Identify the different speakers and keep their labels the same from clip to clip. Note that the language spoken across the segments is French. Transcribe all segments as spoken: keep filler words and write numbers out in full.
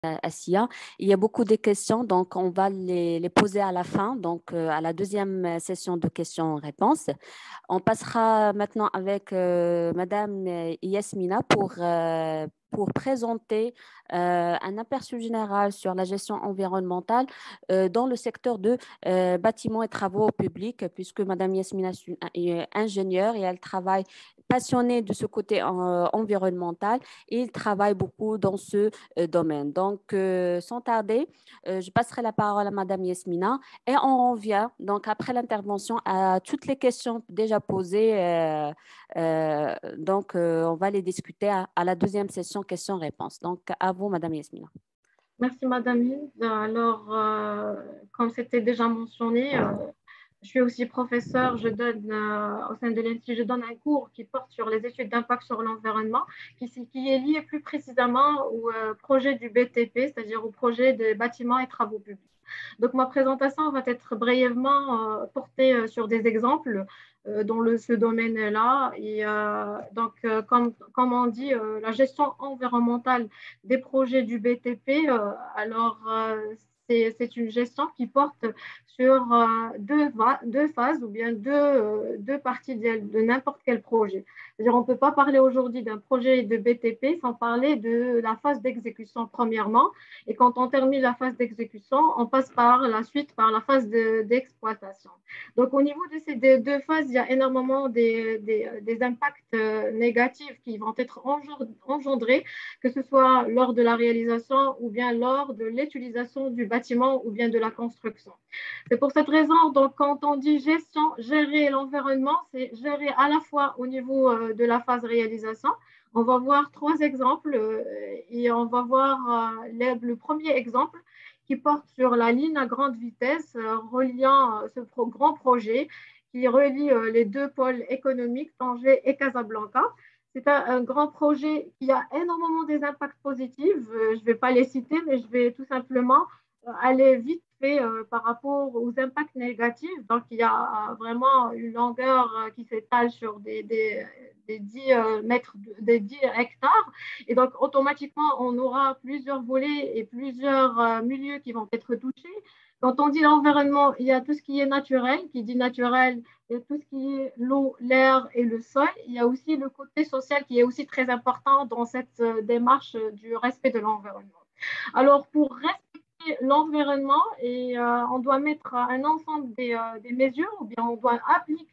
Speaker 1: Assia. Il y a beaucoup de questions, donc on va les, les poser à la fin, donc euh, à la deuxième session de questions-réponses. On passera maintenant avec euh, Madame euh, Yasmina pour, euh, pour présenter euh, un aperçu général sur la gestion environnementale euh, dans le secteur de euh, bâtiments et travaux publics, puisque Madame Yasmina est ingénieure et elle travaille passionnée de ce côté euh, environnemental et il travaille beaucoup dans ce euh, domaine. Donc, euh, sans tarder, euh, je passerai la parole à Madame Yasmina et on revient, donc, après l'intervention, à toutes les questions déjà posées. Euh, euh, donc, euh, on va les discuter à, à la deuxième session questions-réponses. Donc, à vous, Madame Yasmina.
Speaker 2: Merci, Madame Lise. Alors, euh, comme c'était déjà mentionné, euh, je suis aussi professeure. Je donne euh, au sein de l'I N S I, je donne un cours qui porte sur les études d'impact sur l'environnement, qui, qui est lié plus précisément au euh, projet du B T P, c'est-à-dire au projet des bâtiments et travaux publics. Donc, ma présentation va être brièvement euh, portée euh, sur des exemples euh, dans le, ce domaine-là. Et euh, donc, euh, comme, comme on dit, euh, la gestion environnementale des projets du B T P, euh, alors euh, c'est, c'est une gestion qui porte sur euh, deux, deux phases ou bien deux, euh, deux parties de, de n'importe quel projet. C'est-à-dire, on ne peut pas parler aujourd'hui d'un projet de B T P sans parler de la phase d'exécution premièrement. Et quand on termine la phase d'exécution, on passe par la suite par la phase de, d'exploitation. Donc, au niveau de ces deux phases, il y a énormément des, des, des impacts négatifs qui vont être engendrés, que ce soit lors de la réalisation ou bien lors de l'utilisation du bâtiment ou bien de la construction. C'est pour cette raison, donc, quand on dit gestion, gérer l'environnement, c'est gérer à la fois au niveau euh, de la phase réalisation. On va voir trois exemples euh, et on va voir euh, les, le premier exemple qui porte sur la ligne à grande vitesse euh, reliant euh, ce pro grand projet qui relie euh, les deux pôles économiques, Tanger et Casablanca. C'est un, un, grand projet qui a énormément des impacts positifs. Euh, je ne vais pas les citer, mais je vais tout simplement euh, aller vite fait euh, par rapport aux impacts négatifs. Donc, il y a euh, vraiment une longueur euh, qui s'étale sur des, des, des dix euh, mètres, des dix hectares. Et donc, automatiquement, on aura plusieurs volets et plusieurs euh, milieux qui vont être touchés. Quand on dit l'environnement, il y a tout ce qui est naturel. Qui dit naturel, il y a tout ce qui est l'eau, l'air et le sol. Il y a aussi le côté social qui est aussi très important dans cette euh, démarche du respect de l'environnement. Alors, pour respecter l'environnement, et, euh, on doit mettre un ensemble des, euh, des mesures, ou bien on doit appliquer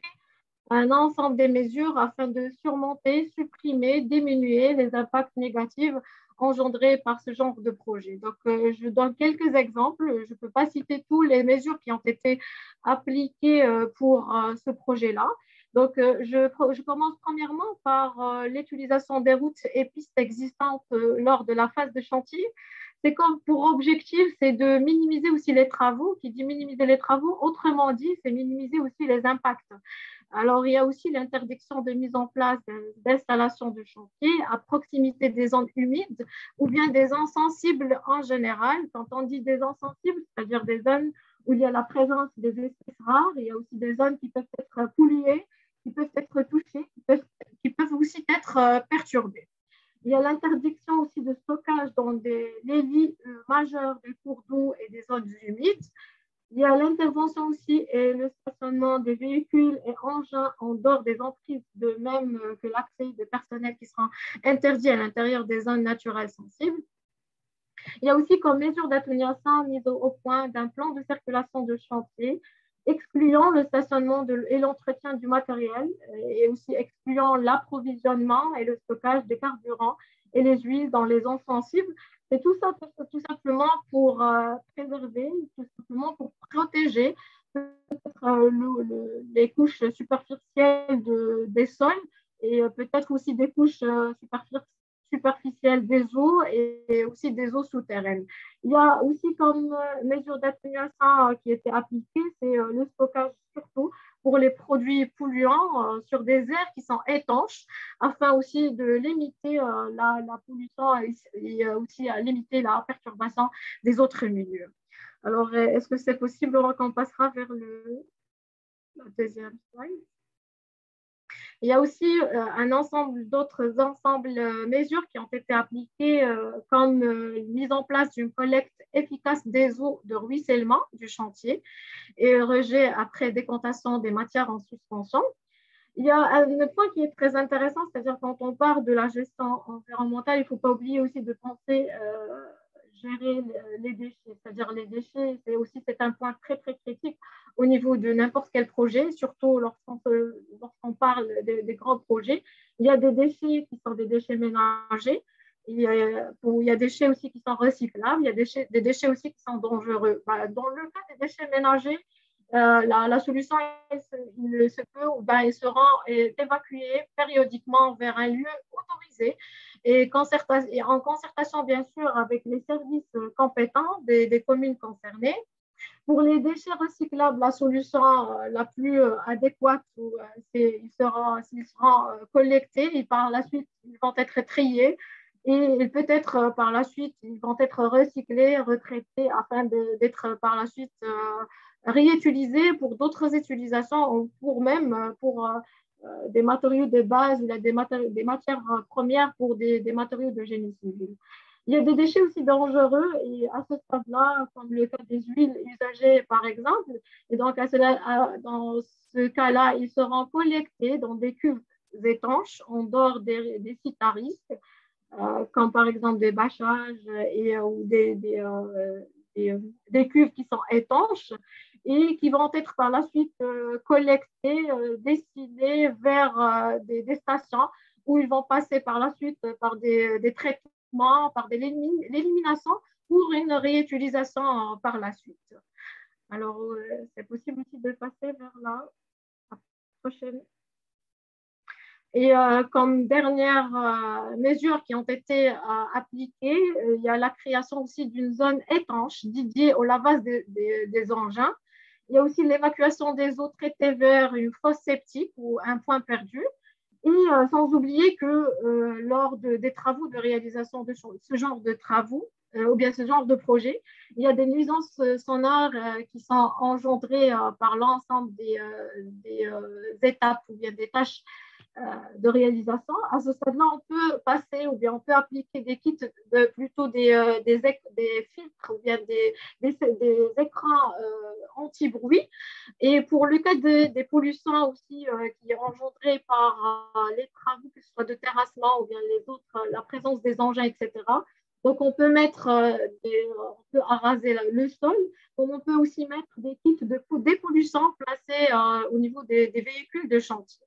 Speaker 2: un ensemble des mesures afin de surmonter, supprimer, diminuer les impacts négatifs engendrés par ce genre de projet. Donc, euh, je donne quelques exemples. Je ne peux pas citer toutes les mesures qui ont été appliquées euh, pour euh, ce projet-là. Donc, euh, je, je, commence premièrement par euh, l'utilisation des routes et pistes existantes euh, lors de la phase de chantier. C'est comme pour objectif, c'est de minimiser aussi les travaux. Qui dit minimiser les travaux, autrement dit, c'est minimiser aussi les impacts. Alors, il y a aussi l'interdiction de mise en place d'installations de chantier à proximité des zones humides ou bien des zones sensibles en général. Quand on dit des zones sensibles, c'est-à-dire des zones où il y a la présence des espèces rares, il y a aussi des zones qui peuvent être polluées, qui peuvent être touchées, qui peuvent, qui peuvent aussi être perturbées. Il y a l'interdiction aussi de stockage dans des, les lits majeurs des cours d'eau et des zones humides. Il y a l'intervention aussi et le stationnement des véhicules et engins en dehors des emprises, de même que l'accès des personnels qui seront interdits à l'intérieur des zones naturelles sensibles. Il y a aussi comme mesure d'atténuation mise au point d'un plan de circulation de chantier, excluant le stationnement de, et l'entretien du matériel, et aussi excluant l'approvisionnement et le stockage des carburants et les huiles dans les zones sensibles. C'est tout ça tout simplement pour euh, préserver, tout simplement pour protéger peut-être euh, le, le, les couches superficielles de, des sols et euh, peut-être aussi des couches euh, superficielles des eaux et aussi des eaux souterraines. Il y a aussi comme euh, mesure d'atténuation euh, qui était appliquée, c'est euh, le stockage surtout pour les produits polluants euh, sur des aires qui sont étanches, afin aussi de limiter euh, la, la pollution et, et euh, aussi à limiter la perturbation des autres milieux. Alors, est-ce que c'est possible qu'on passera vers le, le deuxième slide? Il y a aussi euh, un ensemble d'autres ensembles euh, mesures qui ont été appliquées, euh, comme euh, mise en place d'une collecte efficace des eaux de ruissellement du chantier et rejet après décantation des matières en suspension. Il y a un point qui est très intéressant, c'est-à-dire quand on parle de la gestion environnementale, il ne faut pas oublier aussi de penser euh, gérer les déchets. C'est-à-dire les déchets, c'est aussi c'est un point très très critique au niveau de n'importe quel projet, surtout lorsqu'on lorsqu'on parle des, des grands projets. Il y a des déchets qui sont des déchets ménagers. Il y, a, il y a des déchets aussi qui sont recyclables, il y a des déchets, des déchets aussi qui sont dangereux. Bah, dans le cas des déchets ménagers, euh, la, la, solution, il se, il se peut, ben, il sera évacué périodiquement vers un lieu autorisé et, concerta et en concertation, bien sûr, avec les services compétents des, des communes concernées. Pour les déchets recyclables, la solution la plus adéquate, c'est ils seront, ils seront collectés et par la suite, ils vont être triés et peut-être par la suite, ils vont être recyclés, retraités afin d'être par la suite euh, réutilisés pour d'autres utilisations ou pour même pour euh, des matériaux de base ou des, matéri des matières premières pour des, des matériaux de génie civil. Il y a des déchets aussi dangereux et à ce stade-là, comme le cas des huiles usagées par exemple, et donc à cela, à, dans ce cas-là, ils seront collectés dans des cuves étanches en dehors des, des sites à risque, euh, comme par exemple des bâchages et, euh, ou des, des, euh, des, des cuves qui sont étanches et qui vont être par la suite euh, collectés, euh, destinés vers euh, des, des stations où ils vont passer par la suite par des, des traitements, par de l'élimination pour une réutilisation par la suite. Alors, euh, c'est possible aussi de passer vers la prochaine. Et euh, comme dernière euh, mesure qui ont été euh, appliquées, euh, il y a la création aussi d'une zone étanche dédiée au lavage de, de, des engins. Il y a aussi l'évacuation des eaux traitées vers une fosse septique ou un point perdu. Et euh, sans oublier que euh, lors de, des travaux de réalisation de ce genre de travaux, euh, ou bien ce genre de projet, il y a des nuisances sonores euh, qui sont engendrées euh, par l'ensemble des, euh, des euh, étapes ou bien des tâches euh, de réalisation. À ce stade-là, on peut passer ou bien on peut appliquer des kits, de, plutôt des, euh, des, des filtres ou bien des, des, des écrans euh, anti-bruit. Et pour le cas de, des pollutions aussi euh, qui est engendrée par euh, les travaux, que ce soit de terrassement ou bien les autres, euh, la présence des engins, et cetera. Donc, on peut mettre, euh, des, on peut araser le sol, comme on peut aussi mettre des kits de dépollution placés euh, au niveau des, des véhicules de chantier.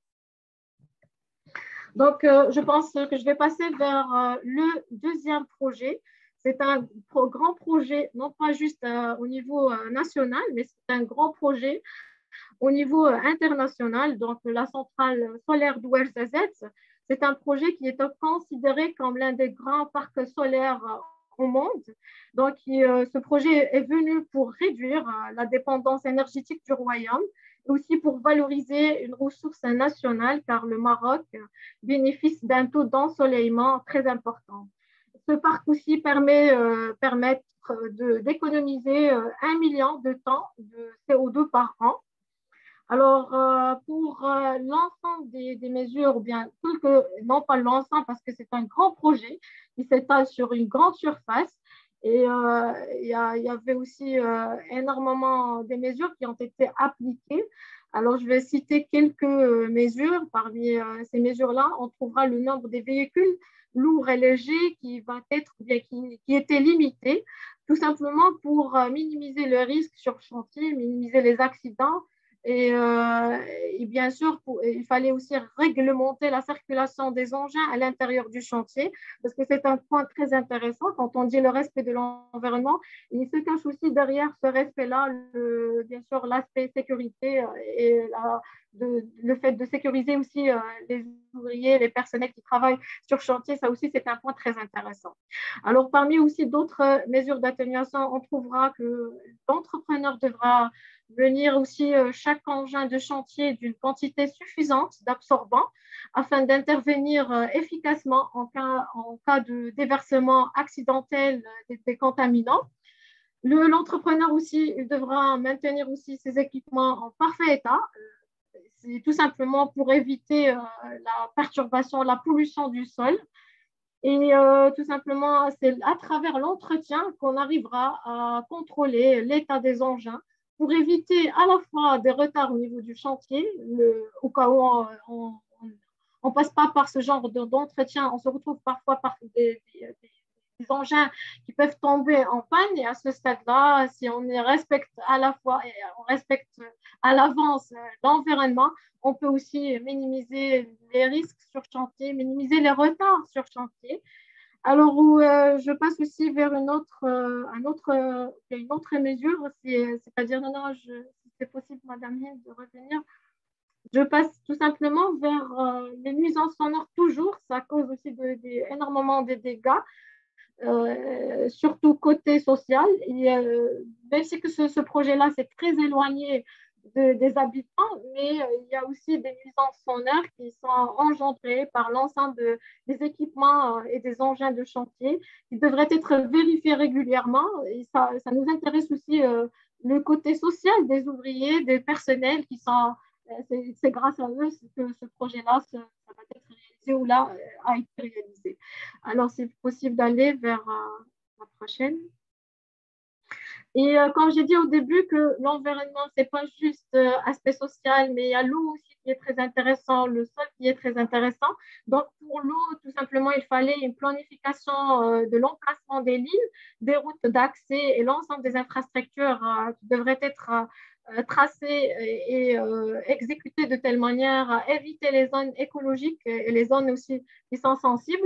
Speaker 2: Donc, euh, je pense que je vais passer vers euh, le deuxième projet. C'est un pro grand projet, non pas juste euh, au niveau euh, national, mais c'est un grand projet au niveau euh, international. Donc, la centrale solaire d'Ouerzazate, c'est un projet qui est considéré comme l'un des grands parcs solaires euh, au monde. Donc, euh, ce projet est venu pour réduire euh, la dépendance énergétique du royaume et aussi pour valoriser une ressource nationale, car le Maroc bénéficie d'un taux d'ensoleillement très important. Ce parc aussi permet euh, permettre d'économiser euh, un million de tonnes de C O deux par an. Alors, euh, pour euh, l'ensemble des, des mesures, ou bien que, non pas l'ensemble, parce que c'est un grand projet qui s'étale sur une grande surface, et euh, il y, a, il y avait aussi euh, énormément de mesures qui ont été appliquées. Alors, je vais citer quelques mesures. Parmi euh, ces mesures-là, on trouvera le nombre des véhicules lourds et légers qui va être, bien, qui, qui était limité, tout simplement pour euh, minimiser le risque sur chantier, minimiser les accidents. Et, euh, et bien sûr, pour, il fallait aussi réglementer la circulation des engins à l'intérieur du chantier, parce que c'est un point très intéressant. Quand on dit le respect de l'environnement, il se cache aussi derrière ce respect-là, le, bien sûr, l'aspect sécurité et la, de, le fait de sécuriser aussi euh, les ouvriers, les personnels qui travaillent sur chantier. Ça aussi, c'est un point très intéressant. Alors, parmi aussi d'autres mesures d'atténuation, on trouvera que l'entrepreneur devra venir aussi euh, chaque engin de chantier d'une quantité suffisante d'absorbants afin d'intervenir euh, efficacement en cas, en cas de déversement accidentel des, des contaminants. L'entrepreneur aussi il devra maintenir aussi ses équipements en parfait état. c'est tout simplement pour éviter euh, la perturbation, la pollution du sol. Et euh, tout simplement, c'est à travers l'entretien qu'on arrivera à contrôler l'état des engins pour éviter à la fois des retards au niveau du chantier, le, au cas où on, on, on passe pas par ce genre d'entretien, on se retrouve parfois par des, des, des engins qui peuvent tomber en panne. Et à ce stade-là, si on respecte à la fois, on respecte à l'avance l'environnement, on peut aussi minimiser les risques sur chantier, minimiser les retards sur chantier. Alors, où, euh, je passe aussi vers une autre, euh, un autre, euh, une autre mesure, c'est-à-dire, non, non, je, si c'est possible, Madame Hill, de revenir. Je passe tout simplement vers euh, les nuisances sonores toujours. Ça cause aussi de, de, énormément de dégâts. Euh, surtout côté social. Et, euh, même si que ce, ce projet-là, c'est très éloigné de, des habitants, mais euh, il y a aussi des nuisances sonores qui sont engendrées par l'ensemble de, des équipements euh, et des engins de chantier qui devraient être vérifiés régulièrement. Et ça, ça nous intéresse aussi euh, le côté social des ouvriers, des personnels qui sont... C'est, c'est grâce à eux que ce projet-là ça va être réalisé ou là a été réalisé. Alors, c'est possible d'aller vers euh, la prochaine. Et euh, comme j'ai dit au début que l'environnement, ce n'est pas juste euh, aspect social, mais il y a l'eau aussi qui est très intéressant, le sol qui est très intéressant. Donc, pour l'eau, tout simplement, il fallait une planification euh, de l'emplacement des lignes, des routes d'accès et l'ensemble des infrastructures euh, qui devraient être euh, tracées et, et euh, exécutées de telle manière à éviter les zones écologiques et les zones aussi qui sont sensibles.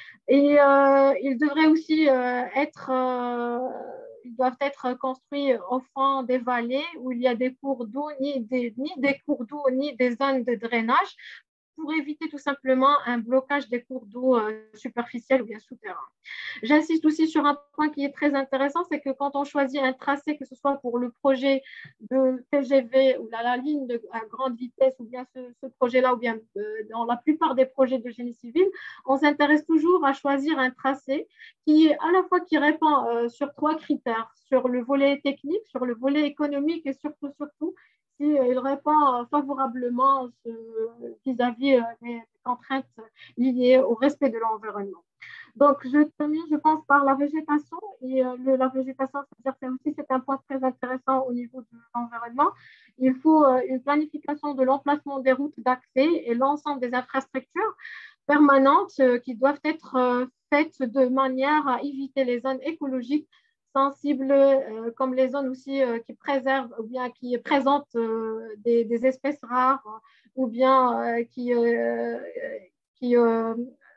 Speaker 2: Et euh, ils devraient aussi euh, être, euh, ils doivent être construits au fond des vallées où il y a des cours d'eau, ni des, ni des cours d'eau, ni des zones de drainage, pour éviter tout simplement un blocage des cours d'eau euh, superficiels ou bien souterrains. J'insiste aussi sur un point qui est très intéressant, c'est que quand on choisit un tracé, que ce soit pour le projet de T G V ou la, la ligne de, à grande vitesse, ou bien ce, ce projet-là, ou bien euh, dans la plupart des projets de génie civil, on s'intéresse toujours à choisir un tracé qui à la fois qui répond euh, sur trois critères, sur le volet technique, sur le volet économique et surtout, surtout, s'il si, répond favorablement vis-à-vis des contraintes liées au respect de l'environnement. Donc, je termine, je pense, par la végétation. Et euh, le, la végétation, c'est aussi c'est un point très intéressant au niveau de l'environnement. Il faut euh, une planification de l'emplacement des routes d'accès et l'ensemble des infrastructures permanentes euh, qui doivent être euh, faites de manière à éviter les zones écologiques sensibles, euh, comme les zones aussi euh, qui préservent ou bien qui présentent euh, des, des, espèces rares ou bien euh, qui, euh, qui euh,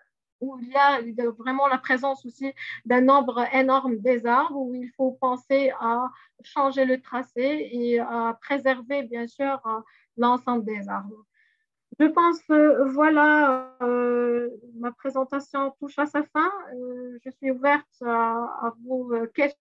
Speaker 2: où il y a vraiment la présence aussi d'un nombre énorme des arbres, où il faut penser à changer le tracé et à préserver, bien sûr, l'ensemble des arbres. Je pense que voilà, euh, ma présentation touche à sa fin. Euh, je suis ouverte à, à vos questions.